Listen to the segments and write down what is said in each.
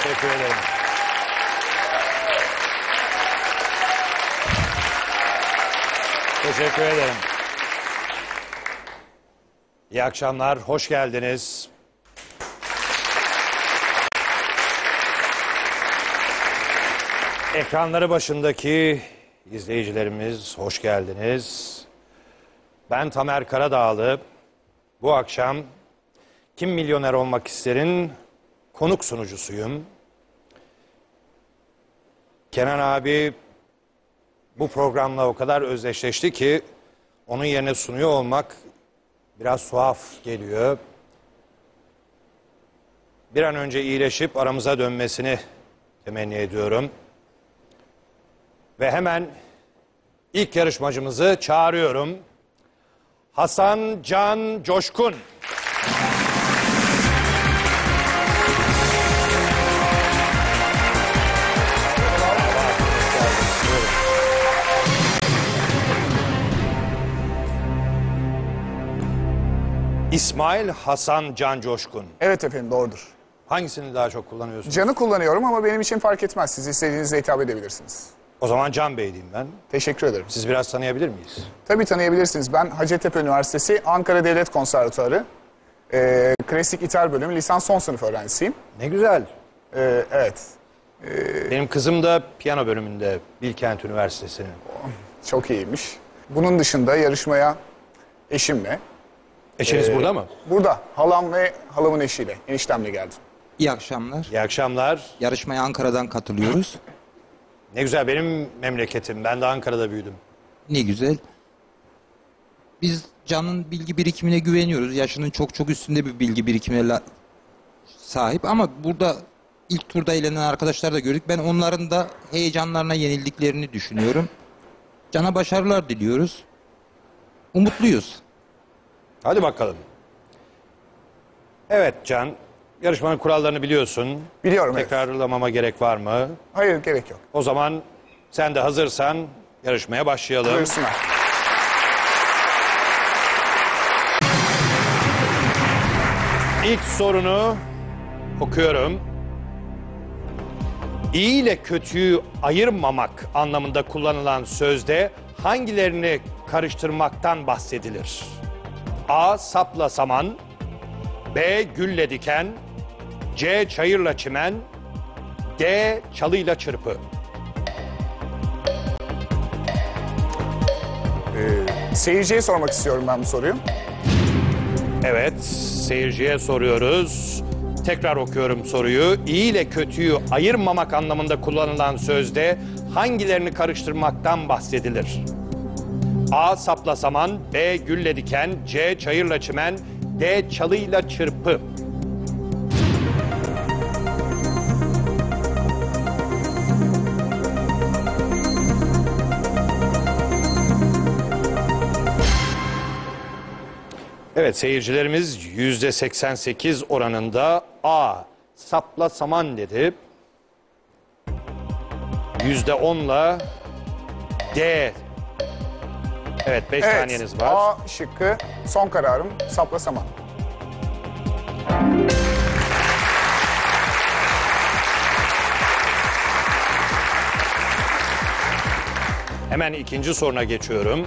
Teşekkür ederim. Teşekkür ederim. İyi akşamlar, hoş geldiniz. Ekranları başındaki izleyicilerimiz, hoş geldiniz. Ben Tamer Karadağlı. Bu akşam Kim Milyoner Olmak İster'in konuk sunucusuyum. Kenan abi bu programla o kadar özdeşleşti ki onun yerine sunuyor olmak biraz tuhaf geliyor. Bir an önce iyileşip aramıza dönmesini temenni ediyorum. Ve hemen ilk yarışmacımızı çağırıyorum. Hasan Can Coşkun. İsmail Hasan Can Coşkun. Evet efendim, doğrudur. Hangisini daha çok kullanıyorsunuz? Can'ı kullanıyorum ama benim için fark etmez. Siz istediğinizle hitap edebilirsiniz. O zaman Can Bey diyeyim ben. Teşekkür ederim. Siz biraz tanıyabilir miyiz? Tabii tanıyabilirsiniz. Ben Hacettepe Üniversitesi Ankara Devlet Konservatuarı Klasik İthal Bölümü lisans son sınıf öğrencisiyim. Ne güzel. Evet. Benim kızım da piyano bölümünde Bilkent Üniversitesi'nin. Çok iyiymiş. Bunun dışında yarışmaya eşimle. Eşiniz burada mı? Burada halam ve halamın eşiyle, eniştemle geldim. İyi akşamlar. İyi akşamlar. Yarışmaya Ankara'dan katılıyoruz. Ne güzel, benim memleketim. Ben de Ankara'da büyüdüm. Ne güzel. Biz Can'ın bilgi birikimine güveniyoruz. Yaşının çok üstünde bir bilgi birikimine sahip. Ama burada ilk turda eğlenen arkadaşlar da gördük. Ben onların da heyecanlarına yenildiklerini düşünüyorum. Can'a başarılar diliyoruz. Umutluyuz. Hadi bakalım. Evet Can, yarışmanın kurallarını biliyorsun. Biliyorum, evet. Tekrarlamama gerek var mı? Hayır, gerek yok. O zaman sen de hazırsan yarışmaya başlayalım. Buyursunlar. İlk sorunu okuyorum. İyi ile kötüyü ayırmamak anlamında kullanılan sözde hangilerini karıştırmaktan bahsedilir? A. Sapla saman, B. Gülle diken, C. Çayırla çimen, D. Çalıyla çırpı. Seyirciye sormak istiyorum ben bu soruyu. Evet, seyirciye soruyoruz. Tekrar okuyorum soruyu. İyi ile kötüyü ayırmamak anlamında kullanılan sözde hangilerini karıştırmaktan bahsedilir? A. Sapla saman, B. Gülle diken, C. Çayırla çimen, D. Çalıyla çırpı. Evet, seyircilerimiz %88 oranında A. Sapla saman dedi. %10'la D. Evet, 5 saniyeniz var. A şıkkı son kararım, sapla saman. Hemen ikinci soruna geçiyorum.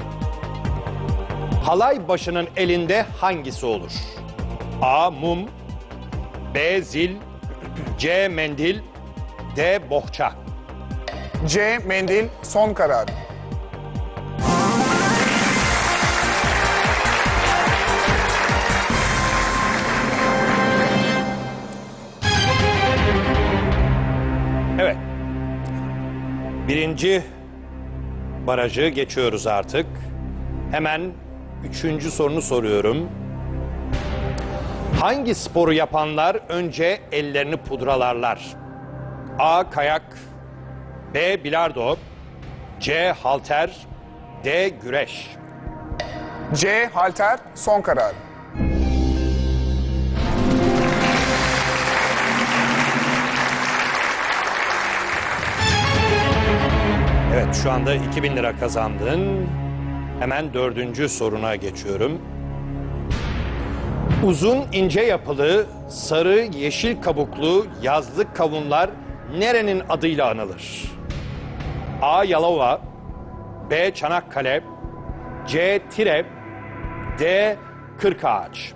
Halay başının elinde hangisi olur? A. Mum, B. Zil, C. Mendil, D. Bohça. C. Mendil son kararım. Evet. Birinci barajı geçiyoruz artık. Hemen üçüncü sorunu soruyorum. Hangi sporu yapanlar önce ellerini pudralarlar? A. Kayak, B. Bilardo, C. Halter, D. Güreş. C. Halter son kararım. Evet, şu anda 2000 lira kazandın. Hemen dördüncü soruna geçiyorum. Uzun ince yapılı, sarı yeşil kabuklu yazlık kavunlar nerenin adıyla anılır? A. Yalova, B. Çanakkale, C. Tire, D. Kırkağaç.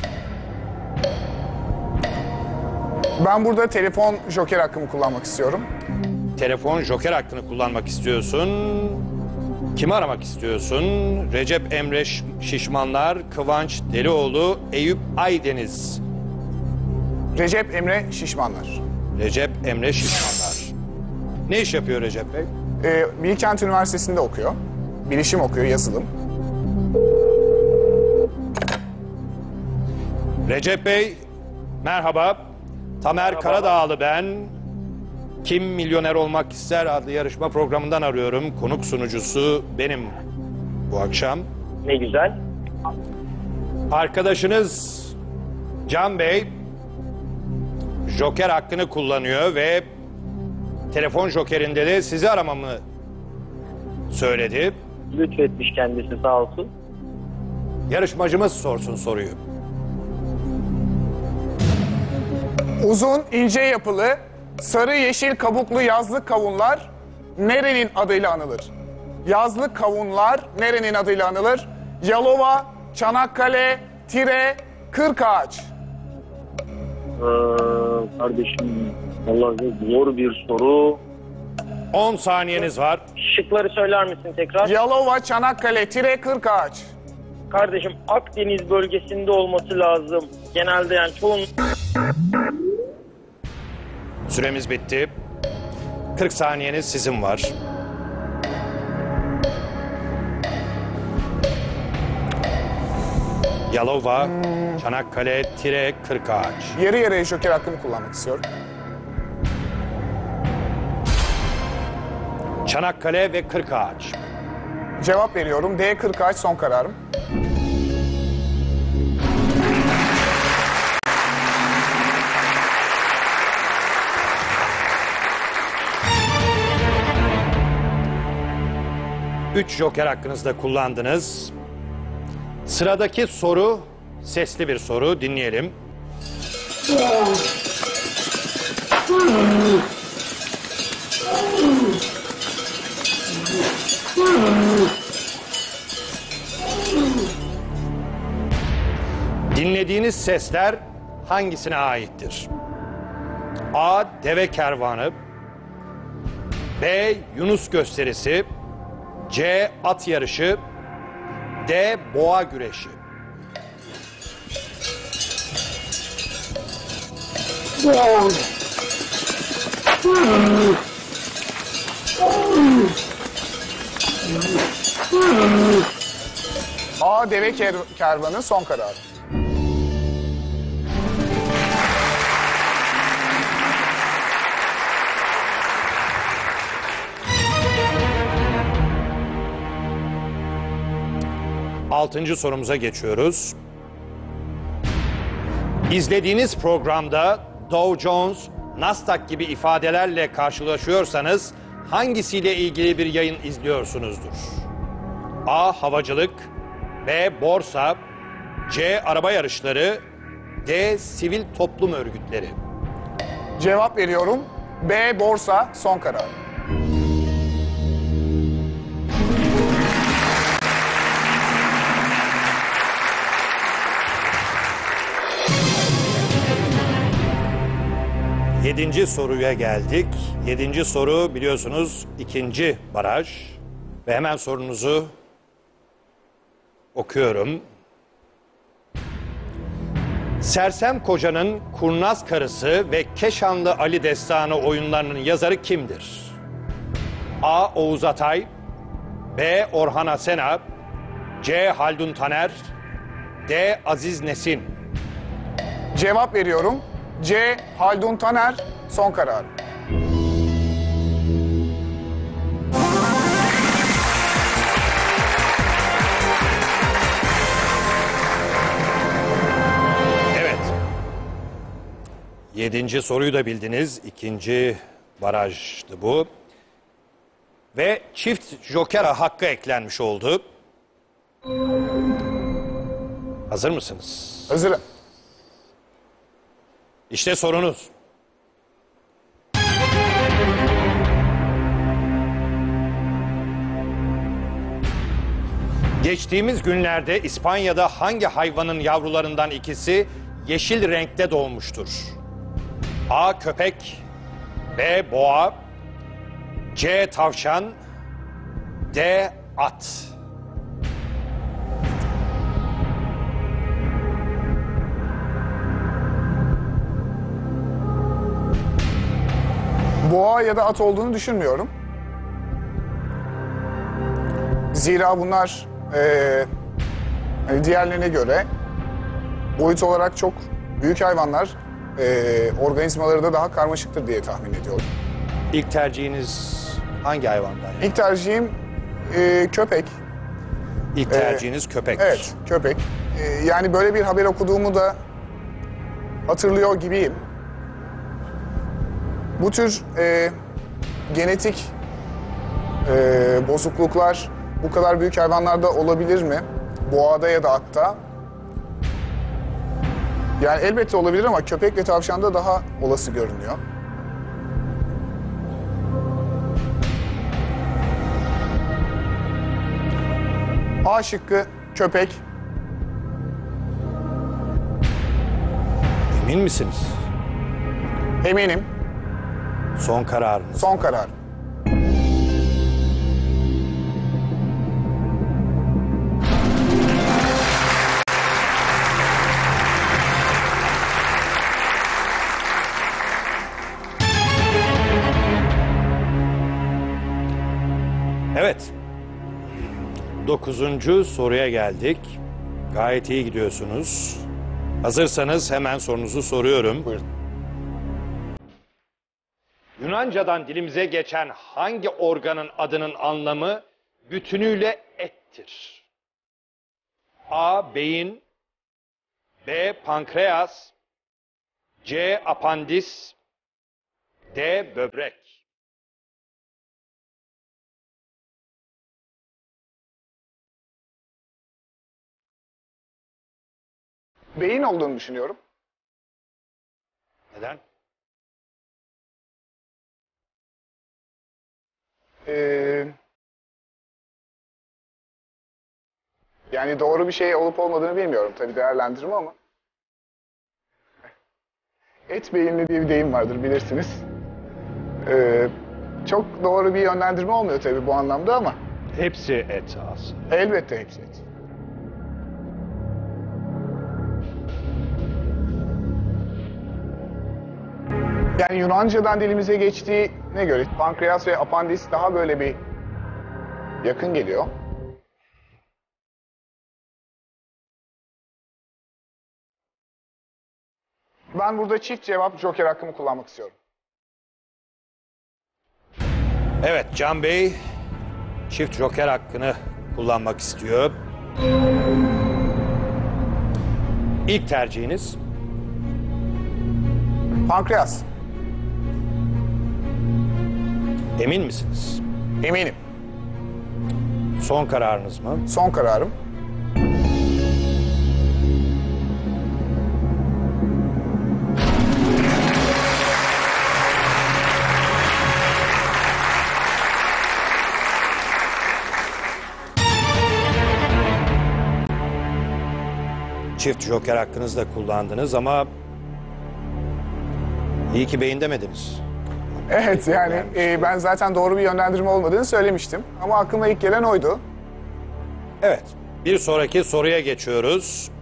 Ben burada telefon joker hakkımı kullanmak istiyorum. Telefon joker hakkını kullanmak istiyorsun. Kimi aramak istiyorsun? Recep Emre Şişmanlar, Kıvanç Delioğlu, Eyüp Aydeniz. Recep Emre Şişmanlar. Recep Emre Şişmanlar. Ne iş yapıyor Recep Bey? Bilkent Üniversitesi'nde okuyor. Bilişim okuyor, yazılım. Recep Bey, merhaba. Tamer Karadağlı ben. Kim Milyoner Olmak İster adlı yarışma programından arıyorum. Konuk sunucusu benim bu akşam. Ne güzel. Arkadaşınız Can Bey joker hakkını kullanıyor ve telefon jokerinde de sizi aramamı söyledi. Lütfetmiş kendisi, sağ olsun. Yarışmacımız sorsun soruyu. Uzun, ince yapılı, sarı yeşil kabuklu yazlık kavunlar nerenin adıyla anılır? Yazlık kavunlar nerenin adıyla anılır? Yalova, Çanakkale, Tire, Kırkağaç. Kardeşim, vallahi zor bir soru. 10 saniyeniz var. Şıkları söyler misin tekrar? Yalova, Çanakkale, Tire, Kırkağaç. Kardeşim, Akdeniz bölgesinde olması lazım. Genelde yani çoğun... Süremiz bitti. 40 saniyeniz sizin var. Yalova, Çanakkale, Tire, Kırkağaç. Yarı yarıya joker hakkımı kullanmak istiyorum. Çanakkale ve Kırkağaç. Cevap veriyorum. D. Kırkağaç son kararım. Üç joker hakkınızı da kullandınız. Sıradaki soru sesli bir soru. Dinleyelim. Dinlediğiniz sesler hangisine aittir? A. Deve kervanı, B. Yunus gösterisi, C. At yarışı, D. Boğa güreşi. A. Deve kervanı son kararım. Altıncı sorumuza geçiyoruz. İzlediğiniz programda Dow Jones, Nasdaq gibi ifadelerle karşılaşıyorsanız hangisiyle ilgili bir yayın izliyorsunuzdur? A. Havacılık, B. Borsa, C. Araba yarışları, D. Sivil toplum örgütleri. Cevap veriyorum. B. Borsa son kararım. Yedinci soruya geldik. Yedinci soru biliyorsunuz ikinci baraj. Ve hemen sorunuzu okuyorum. Sersem Koca'nın Kurnaz Karısı ve Keşanlı Ali Destanı oyunlarının yazarı kimdir? A. Oğuz Atay, B. Orhan Asena, C. Haldun Taner, D. Aziz Nesin. Cevap veriyorum. C. Haldun Taner son kararım. Evet. Yedinci soruyu da bildiniz. İkinci barajdı bu. Ve çift joker hakkı eklenmiş oldu. Hazır mısınız? Hazırım. İşte sorunuz. Geçtiğimiz günlerde İspanya'da hangi hayvanın yavrularından ikisi yeşil renkte doğmuştur? A. Köpek, B. Boğa, C. Tavşan, D. At. Boğa ya da at olduğunu düşünmüyorum. Zira bunlar hani diğerlerine göre boyut olarak çok büyük hayvanlar. Organizmaları da daha karmaşıktır diye tahmin ediyorum. İlk tercihiniz hangi hayvandan? İlk tercihim köpek. İlk tercihiniz köpek. Evet, köpek. Yani böyle bir haber okuduğumu da hatırlıyor gibiyim. Bu tür genetik bozukluklar bu kadar büyük hayvanlarda olabilir mi? Boğada ya da atta. Yani elbette olabilir ama köpek ve tavşanda daha olası görünüyor. A şıkkı köpek. Emin misiniz? Eminim. Son kararınız. Son karar. Evet. 9. soruya geldik. Gayet iyi gidiyorsunuz. Hazırsanız hemen sorunuzu soruyorum. Buyurun. Yunanca'dan dilimize geçen hangi organın adının anlamı bütünüyle ettir? A. Beyin, B. Pankreas, C. Apandis, D. Böbrek. Beyin olduğunu düşünüyorum. Neden? Yani doğru bir şey olup olmadığını bilmiyorum tabii değerlendirme ama. Et beyinli diye bir deyim vardır bilirsiniz. Çok doğru bir yönlendirme olmuyor tabii bu anlamda ama Hepsi et aslında. elbette hepsi et. Yani Yunanca'dan dilimize geçtiğine göre pankreas ve apandis daha böyle bir yakın geliyor. Ben burada çift cevap joker hakkımı kullanmak istiyorum. Evet, Can Bey çift joker hakkını kullanmak istiyor. İlk tercihiniz Pankreas. emin misiniz? Eminim. Son kararınız mı? Son kararım. Çift joker hakkınızı da kullandınız ama iyi ki beyin demediniz. Evet yani ben zaten doğru bir yönlendirme olmadığını söylemiştim. Ama aklıma ilk gelen oydu. Evet, bir sonraki soruya geçiyoruz.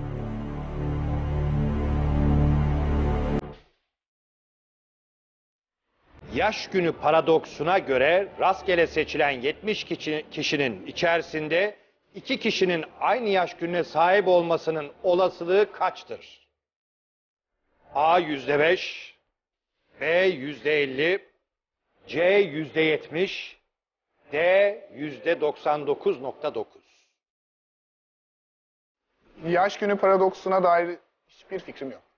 Yaş günü paradoksuna göre rastgele seçilen 70 kişinin içerisinde 2 kişinin aynı yaş gününe sahip olmasının olasılığı kaçtır? A %5, B %50, C %70, D %99.9. Yaş günü paradoksuna dair hiçbir fikrim yok.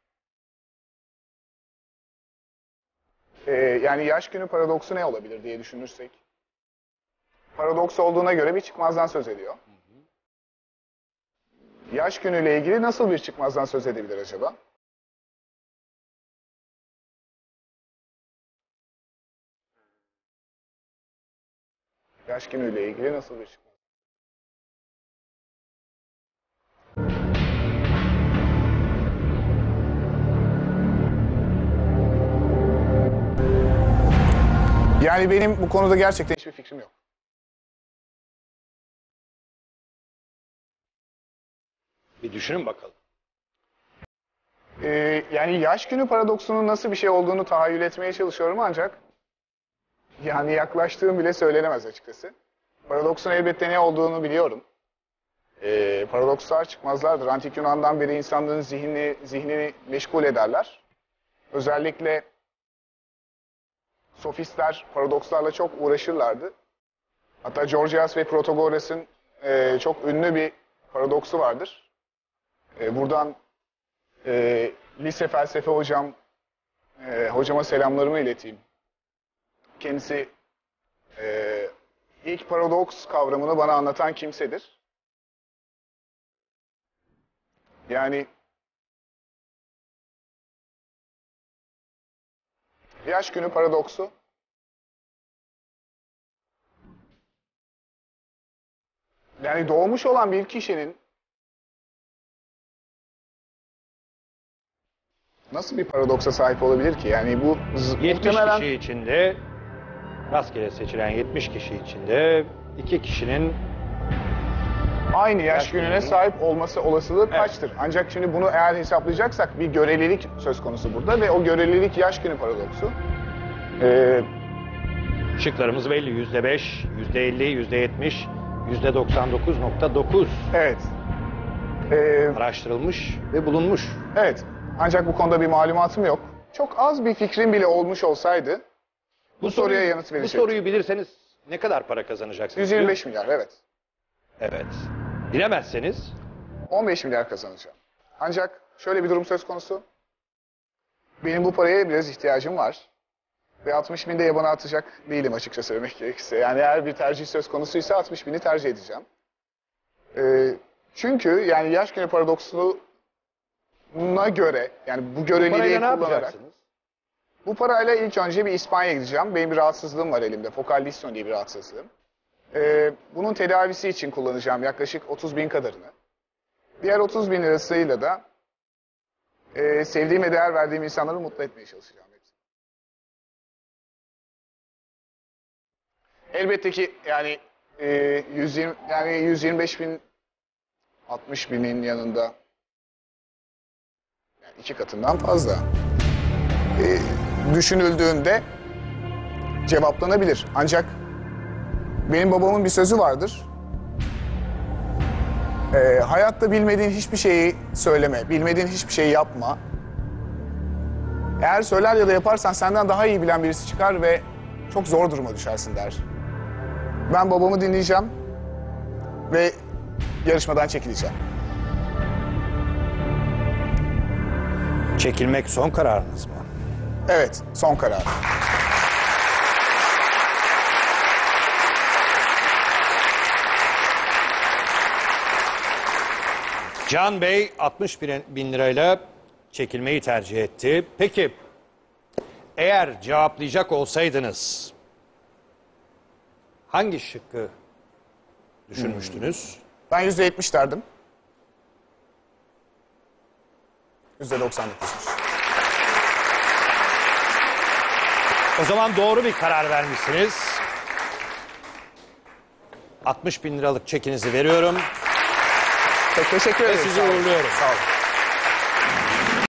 Yani yaş günü paradoksu ne olabilir diye düşünürsek. Paradoks olduğuna göre bir çıkmazdan söz ediyor. yaş günüyle ilgili nasıl bir çıkmazdan söz edebilir acaba? Yaş günüyle ilgili nasıl bir çıkmaz? Yani benim bu konuda gerçekten hiçbir fikrim yok. Bir düşünün bakalım. Yani yaş günü paradoksunun nasıl bir şey olduğunu tahayyül etmeye çalışıyorum ancak yani yaklaştığım bile söylenemez açıkçası. Paradoksun elbette ne olduğunu biliyorum. Paradokslar çıkmazlardır. Antik Yunan'dan beri insanlığın zihnini meşgul ederler. Özellikle sofistler paradokslarla çok uğraşırlardı. Hatta Gorgias ve Protagoras'ın çok ünlü bir paradoksu vardır. Buradan lise felsefe hocama selamlarımı ileteyim. Kendisi ilk paradoks kavramını bana anlatan kimsedir. Yani yaş günü paradoksu yani doğmuş olan bir kişinin nasıl bir paradoksa sahip olabilir ki? Yani bu 70 muhtemelen kişi içinde, rastgele seçilen 70 kişi içinde 2 kişinin aynı yaş yaş gününe gününün- sahip olması olasılığı Evet. kaçtır? Ancak şimdi bunu eğer hesaplayacaksak bir görelilik söz konusu burada ve o görelilik yaş günü paradoksu. şıklarımız belli. %5, %50, %70, %99.9 Evet. Ee, araştırılmış ve bulunmuş. evet. Ancak bu konuda bir malumatım yok. Çok az bir fikrim bile olmuş olsaydı bu soruya yanıt Bu verecektim. soruyu bilirseniz ne kadar para kazanacaksınız? 125 milyar, evet. Evet. Bilemezseniz 15 milyar kazanacağım. Ancak şöyle bir durum söz konusu. Benim bu paraya biraz ihtiyacım var. Ve 60 bin de yabana atacak değilim açıkça söylemek gerekirse. Yani eğer bir tercih söz konusuysa 60 bini tercih edeceğim. Çünkü yani yaş günü paradoksuna göre yani bu göreliliği parayla ne kullanarak yapacaksınız? bu parayla ilk önce bir İspanya'ya gideceğim. Benim bir rahatsızlığım var elimde. Fokal diston diye bir rahatsızlığım. Bunun tedavisi için kullanacağım yaklaşık 30 bin kadarını. Diğer 30 bin lirasıyla da sevdiğim ve değer verdiğim insanları mutlu etmeye çalışacağım. Elbette ki yani 125 bin 60 binin yanında yani 2 katından fazla düşünüldüğünde cevaplanabilir. Ancak benim babamın bir sözü vardır. Hayatta bilmediğin hiçbir şeyi söyleme, bilmediğin hiçbir şeyi yapma. Eğer söyler ya da yaparsan senden daha iyi bilen birisi çıkar ve çok zor duruma düşersin der. Ben babamı dinleyeceğim ve yarışmadan çekileceğim. Çekilmek son kararınız mı? Evet, son karar. Can Bey 60 bin lirayla çekilmeyi tercih etti. Peki eğer cevaplayacak olsaydınız hangi şıkkı düşünmüştünüz? Ben %70 derdim. %99'muş. O zaman doğru bir karar vermişsiniz. 60 bin liralık çekinizi veriyorum Çok teşekkür ve ederim. sizi Sağ olun. uğurluyorum. Sağ olun.